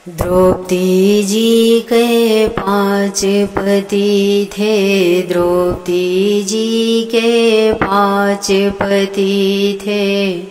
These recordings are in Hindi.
द्रौपदी जी के 5 पति थे। द्रौपदी जी के 5 पति थे।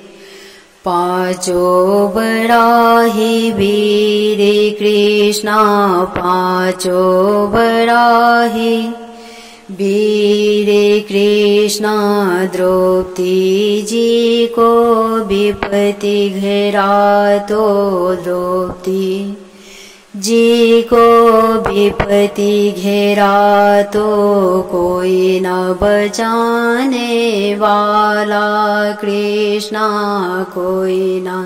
पांचों बड़ा ही वीर कृष्णा, पांचों बड़ा ही वीर कृष्णा। द्रौपदी जी को विपत्ति घेरा तो द्रौपदी जी को विपत्ति घेरा तो कोई न बचाने वाला कृष्णा, कोई न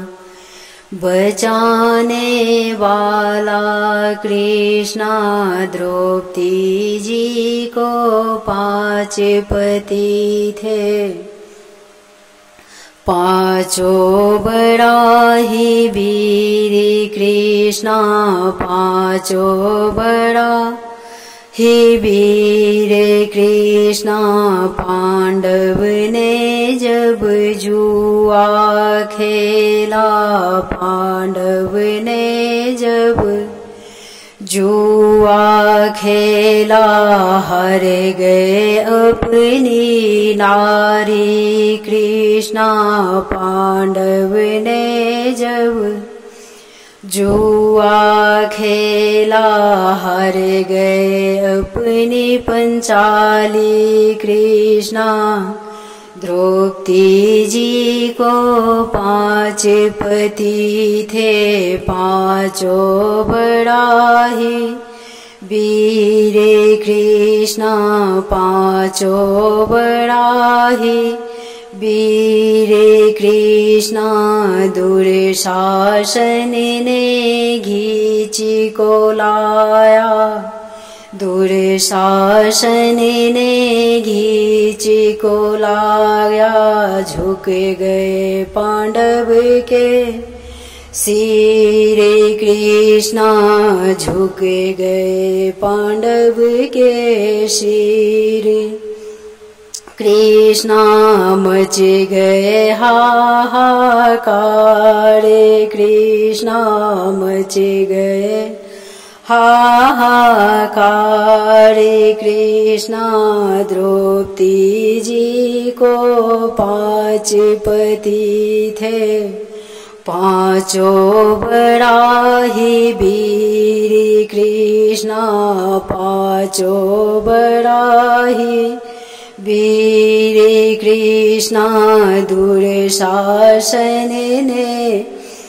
बचाने वाला कृष्णा। द्रौपदी जी को 5 पति थे। पांचों बड़ा ही वीर कृष्णा, पांचों बड़ा ही वीर कृष्णा। पांडव ने जब जुआ खेला, पांडव ने जब जुआ खेला, हार गए अपनी नारी कृष्णा। पांडव ने जब जुआ खेला, हार गए अपनी पंचाली कृष्णा। द्रौपदी जी को 5 पति थे। पांचों बड़ा ही वीर कृष्णा, पांचों बड़ा ही वीर कृष्णा। दुर्शासन ने घींची को लाया, दुर्शासन ने घींची को लाया। झुक गए पांडव के सिर कृष्णा, झुक गए पांडव के सिर कृष्णा। मच गए हाहाकार कृष्णा, मच गए हाहाकार कृष्णा। द्रौपदी जी को 5 पति थे। पांचों बड़ा ही वीर कृष्णा, पांचों बड़ा ही वीर कृष्णा। दुर्शासन ने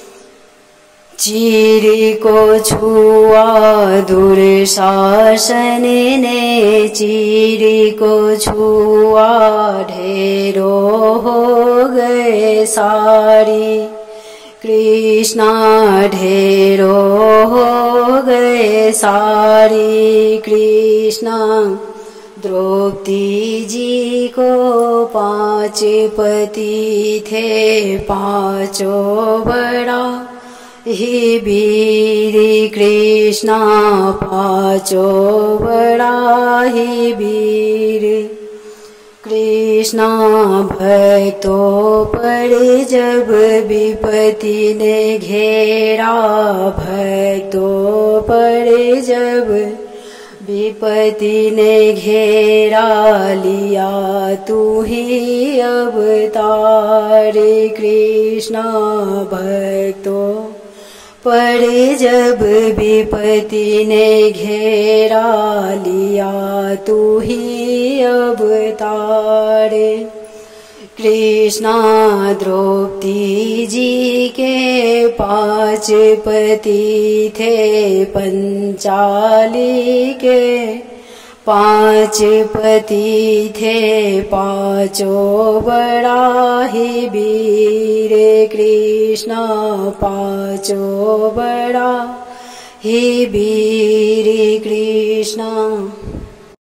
चीर को छुआ, दुर्शासन ने चीर को छुआ। ढेरों हो गए सारी कृष्णा, ढेरों हो गए सारी कृष्णा। द्रौपदी जी को 5 पति थे। पांचों बड़ा ही वीर कृष्णा, पांचों बड़ा ही वीर कृष्णा। भक्तों पर जब विपत्ति ने घेरा, भक्तों पर जब विपत्ति ने घेरा, लिया तू ही अवतार कृष्णा। भक्तों पर जब विपत्ति ने घेरा, लिया तू ही अवतार कृष्णा। द्रौपदी जी के 5 पति थे। पंचाली के 5 पति थे। पांचों बड़ा ही वीर कृष्णा, पांचों बड़ा ही वीर कृष्णा।